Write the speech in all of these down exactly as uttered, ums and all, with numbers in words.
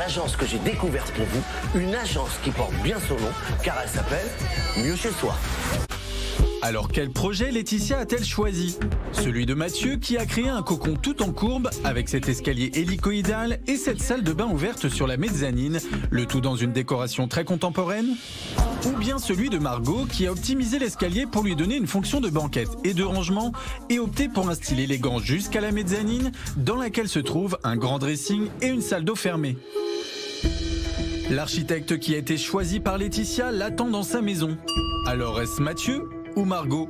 l'agence que j'ai découverte pour vous, une agence qui porte bien son nom, car elle s'appelle Mieux chez soi. Alors quel projet Laetitia a-t-elle choisi? Celui de Mathieu qui a créé un cocon tout en courbe avec cet escalier hélicoïdal et cette salle de bain ouverte sur la mezzanine, le tout dans une décoration très contemporaine? Ou bien celui de Margot qui a optimisé l'escalier pour lui donner une fonction de banquette et de rangement et opté pour un style élégant jusqu'à la mezzanine dans laquelle se trouve un grand dressing et une salle d'eau fermée. L'architecte qui a été choisi par Laetitia l'attend dans sa maison. Alors est-ce Mathieu ou Margot?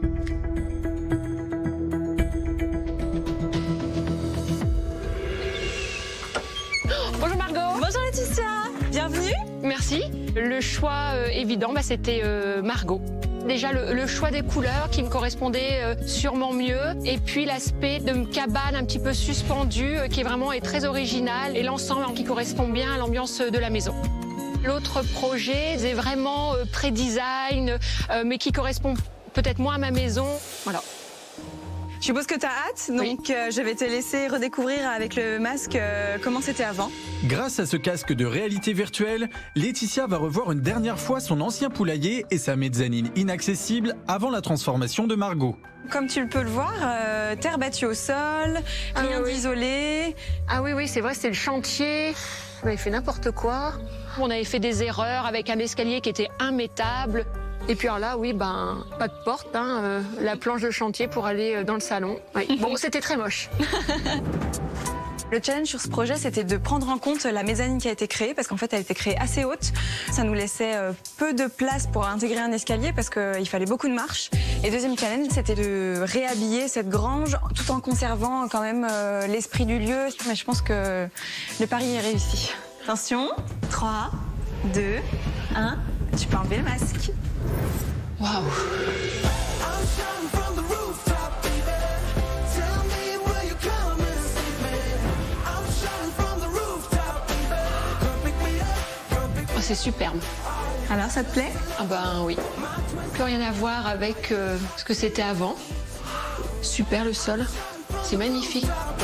Bonjour Margot. Bonjour Laetitia, bienvenue. Merci. Le choix euh, évident, bah, c'était euh, Margot. Déjà le, le choix des couleurs qui me correspondait euh, sûrement mieux. Et puis l'aspect de cabane un petit peu suspendue euh, qui est vraiment est très original. Et l'ensemble qui correspond bien à l'ambiance de la maison. L'autre projet, c'est vraiment euh, pré-design, euh, mais qui correspond peut-être moins à ma maison. Voilà. Je suppose que tu as hâte, donc oui. euh, je vais te laisser redécouvrir avec le masque euh, comment c'était avant. Grâce à ce casque de réalité virtuelle, Laetitia va revoir une dernière fois son ancien poulailler et sa mezzanine inaccessible avant la transformation de Margot. Comme tu peux le voir, euh, terre battue au sol, ah, rien oui. d'isolé. Ah oui, oui, c'est vrai, c'était le chantier. On avait fait n'importe quoi. On avait fait des erreurs avec un escalier qui était immétable. Et puis alors là, oui, ben, pas de porte, hein, euh, la planche de chantier pour aller dans le salon. Oui. Bon, c'était très moche. Le challenge sur ce projet, c'était de prendre en compte la mezzanine qui a été créée, parce qu'en fait, elle a été créée assez haute. Ça nous laissait peu de place pour intégrer un escalier, parce qu'il fallait beaucoup de marches. Et deuxième challenge, c'était de réhabiller cette grange, tout en conservant quand même euh, l'esprit du lieu. Mais je pense que le pari est réussi. Attention, trois, deux, un, tu peux enlever le masque. Waouh! Oh, c'est superbe. Alors, ça te plaît? Ah ben oui. Plus rien à voir avec euh, ce que c'était avant. Super le sol. C'est magnifique.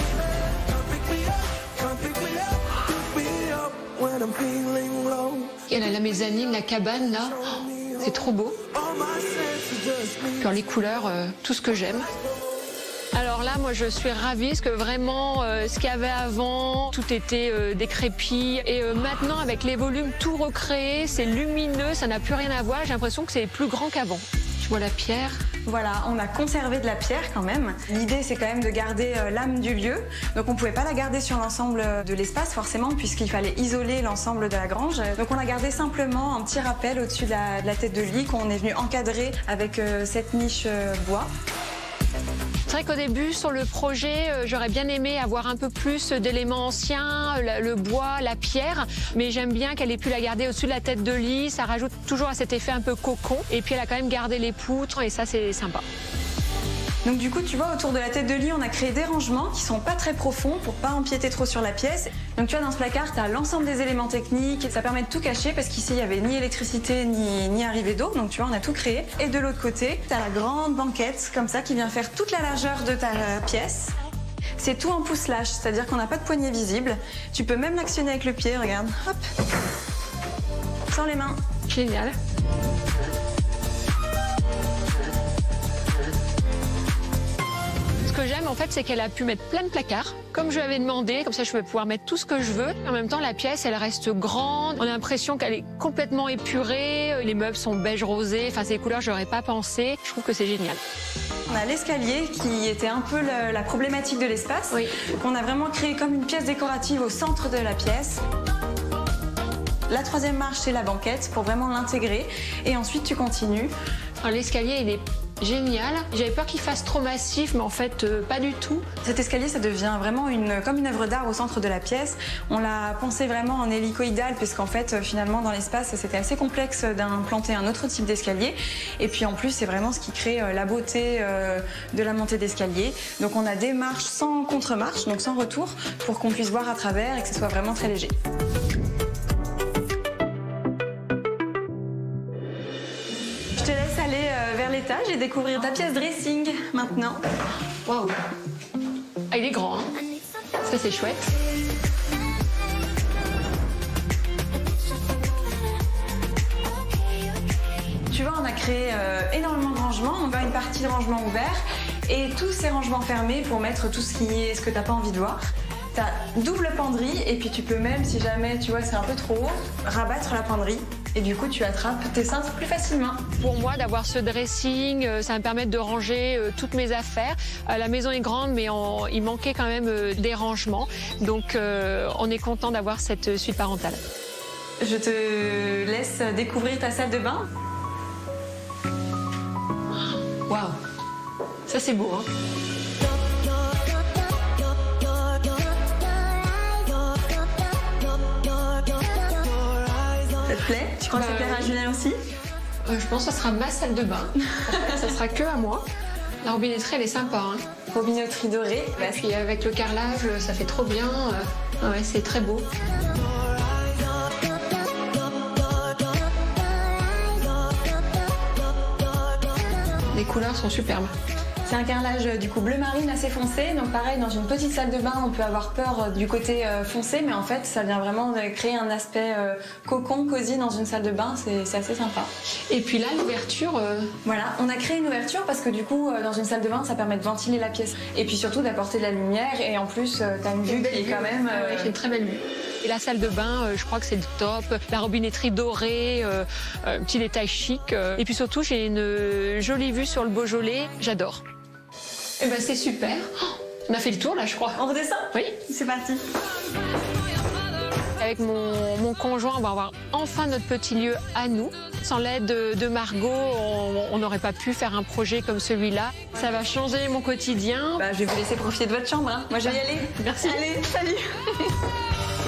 Et là, la mezzanine, la cabane, là, oh, c'est trop beau. Alors les couleurs, euh, tout ce que j'aime. Alors là, moi, je suis ravie parce que vraiment, euh, ce qu'il y avait avant, tout était euh, décrépit. Et euh, maintenant, avec les volumes tout recréés, c'est lumineux, ça n'a plus rien à voir. J'ai l'impression que c'est plus grand qu'avant. Je vois la pierre. Voilà, on a conservé de la pierre quand même. L'idée, c'est quand même de garder euh, l'âme du lieu. Donc on pouvait pas la garder sur l'ensemble de l'espace, forcément, puisqu'il fallait isoler l'ensemble de la grange. Donc on a gardé simplement un petit rappel au-dessus de la, de la tête de lit qu'on est venu encadrer avec euh, cette niche euh, bois. C'est vrai qu'au début, sur le projet, euh, j'aurais bien aimé avoir un peu plus d'éléments anciens, le, le bois, la pierre, mais j'aime bien qu'elle ait pu la garder au-dessus de la tête de lit. Ça rajoute toujours à cet effet un peu cocon. Et puis elle a quand même gardé les poutres et ça, c'est sympa. Donc du coup, tu vois, autour de la tête de lit, on a créé des rangements qui sont pas très profonds pour pas empiéter trop sur la pièce. Donc tu vois, dans ce placard, tu as l'ensemble des éléments techniques. Ça permet de tout cacher parce qu'ici, il n'y avait ni électricité ni, ni arrivée d'eau. Donc tu vois, on a tout créé. Et de l'autre côté, tu as la grande banquette comme ça qui vient faire toute la largeur de ta pièce. C'est tout en pouce-lâche, c'est-à-dire qu'on n'a pas de poignée visible. Tu peux même l'actionner avec le pied, regarde. Hop. Sans les mains. Génial. Ce que j'aime en fait, c'est qu'elle a pu mettre plein de placards, comme je lui avais demandé, comme ça je vais pouvoir mettre tout ce que je veux. En même temps, la pièce, elle reste grande, on a l'impression qu'elle est complètement épurée, les meubles sont beige rosé, enfin ces couleurs, j'aurais pas pensé. Je trouve que c'est génial. On a l'escalier qui était un peu le, la problématique de l'espace, oui. qu'on a vraiment créé comme une pièce décorative au centre de la pièce. La troisième marche, c'est la banquette pour vraiment l'intégrer. Et ensuite, tu continues. L'escalier, il est génial. J'avais peur qu'il fasse trop massif, mais en fait, euh, pas du tout. Cet escalier, ça devient vraiment une, comme une œuvre d'art au centre de la pièce. On l'a pensé vraiment en hélicoïdal, puisqu'en fait, finalement, dans l'espace, c'était assez complexe d'implanter un autre type d'escalier. Et puis, en plus, c'est vraiment ce qui crée euh, la beauté euh, de la montée d'escalier. Donc, on a des marches sans contre-marche, donc sans retour, pour qu'on puisse voir à travers et que ce soit vraiment très léger. Je te laisse aller vers l'étage et découvrir ta pièce dressing maintenant. Waouh! Ah, il est grand, hein? Ça, c'est chouette. tu vois, on a créé euh, énormément de rangements. On a une partie de rangement ouvert et tous ces rangements fermés pour mettre tout ce qui est, ce que t'as pas envie de voir. T'as double penderie et puis tu peux même, si jamais tu vois c'est un peu trop haut, rabattre la penderie et du coup tu attrapes tes cintres plus facilement. Pour moi, d'avoir ce dressing, ça va me permettre de ranger toutes mes affaires. La maison est grande, mais on, il manquait quand même des rangements. Donc euh, on est content d'avoir cette suite parentale. Je te laisse découvrir ta salle de bain. Waouh, ça c'est beau, hein. Ça te plaît? Tu crois que ça plaira à Julien aussi? euh, Je pense que ça sera ma salle de bain. En fait, ça sera que à moi. La robinetterie, elle est sympa, hein. Robinetterie dorée. Et puis avec le carrelage, ça fait trop bien. Euh, ouais, c'est très beau. Les couleurs sont superbes. C'est un carrelage du coup bleu marine assez foncé, donc pareil dans une petite salle de bain on peut avoir peur du côté foncé, mais en fait ça vient vraiment créer un aspect cocon, cosy dans une salle de bain, c'est assez sympa. Et puis là l'ouverture... Euh... Voilà, on a créé une ouverture parce que du coup dans une salle de bain ça permet de ventiler la pièce et puis surtout d'apporter de la lumière et en plus t'as une vue qui est quand même... Euh... Ouais, c'est une très belle vue. Et la salle de bain, euh, je crois que c'est le top. La robinetterie dorée, euh, euh, petit détail chic. Euh, et puis surtout, j'ai une jolie vue sur le Beaujolais. J'adore. Et ben c'est super. Oh, on a fait le tour là, je crois. On redescend? Oui. C'est parti. Avec mon, mon conjoint, on va avoir enfin notre petit lieu à nous. Sans l'aide de, de Margot, on n'aurait pas pu faire un projet comme celui-là. Ça va changer mon quotidien. Bah, je vais vous laisser profiter de votre chambre, hein. Moi, je vais y aller. Merci. Allez, salut.